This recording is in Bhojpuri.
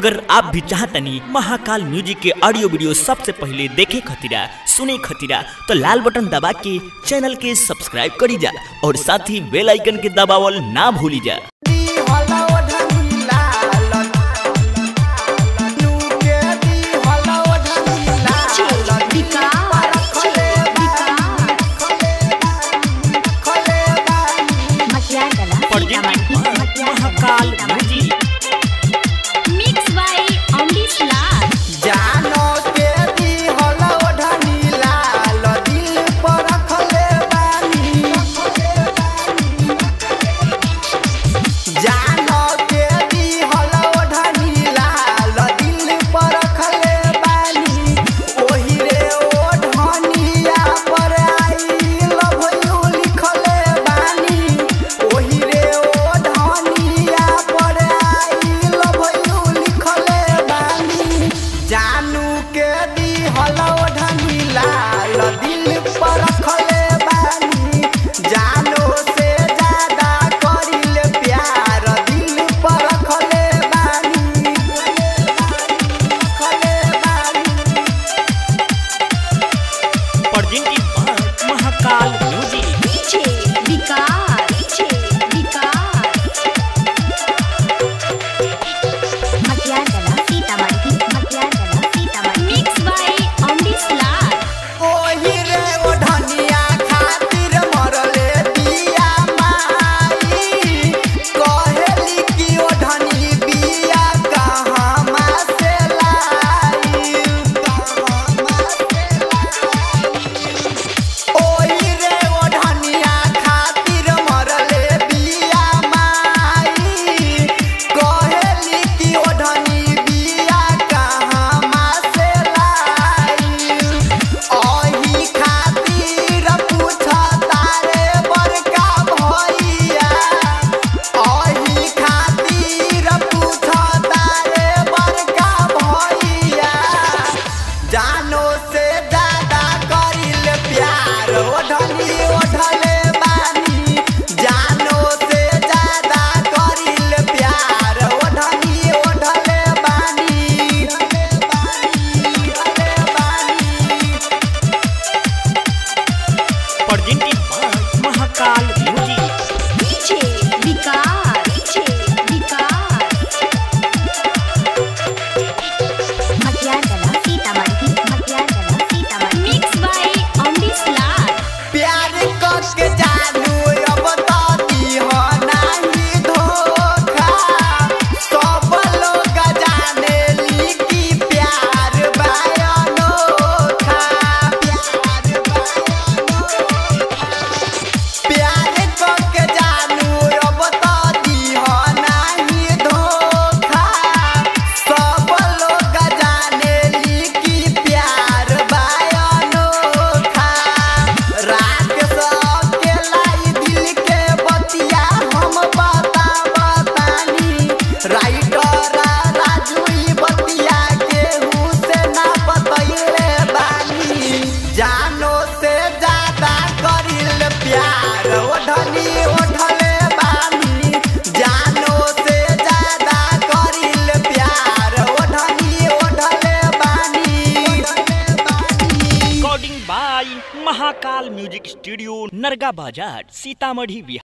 अगर आप भी चाहतनी महाकाल म्यूजिक के ऑडियो वीडियो सबसे पहले देखे खतीरा सुने खतीरा तो लाल बटन दबा के चैनल के सब्सक्राइब करी जा और साथ ही बेल आइकन के दबावल ना भूली जा। Mahakal music mix by Amrish Lal. जानो के दी होला ओढ़नी लाल दिल पर रखले बानी। जानो के दी होला ओढ़नी लाल दिल पर रखले बानी। ओही रे ओढ़निया पर आई लव यू लिखले बानी। ओही रे ओढ़निया पर आई लव यू लिखले बानी। जानू के दी होला ओढ़नी लाल दिल पर रखले बानी। जानो से ज्यादा करिल प्यार दिल पर रखले बानी। रखले बानी। परजिन की बात Mahakal music DJ Vikas, DJ Vikas. Matiyagala Sitamarhi, Matiyagala Sitamarhi. Mix by Amrish Lal. ओही रे ओढ़निया खातिर मरले बिया माई। कहेली कि ओढ़नी बिया कहमा से लाई। ओही रे ओढ़निया खातिर मरले बिया माई। कहेली कि ओढ़नी बिया कहमा से लाई। ओही खातिर पूछा तारे बड़का भैया। ओही खातिर पूछा तारे बड़का भैया। जानो से ज्यादा करिल प्यार ओढ़नी ओढ़ले बानी। जानो से ज्यादा करिल प्यार ओढ़नी ओढ़ले बानी। ओढ़ले बानी। परजिन की बात Mahakal music DJ Vikas, DJ Vikas. Matiyagala Sitamarhi, Matiyagala Sitamarhi. Mix by Amrish Lal. प्यार करके जानू अब तो दिहो नाही धोखा। सब लोग जाने ली कि प्यार बा अनोखा। प्यार बा अनोखा। प्यार करके जानू अब तो दिहो नाही धोखा। सब लोग जाने ली कि प्यार बा अनोखा। रात सबके लाई दिल के बतिया हम बतानी। राइटर राजू ई बतिया केहू से ना बतैले बानी। जानो से ज्यादा करिल प्यार ओढ़नी ओढ़ले बानी। जानो से ज्यादा करिल प्यार ओढ़नी ओढ़ले बानी। Recording by Mahakal music studio Narga Bazar Sitamarhi Bihar.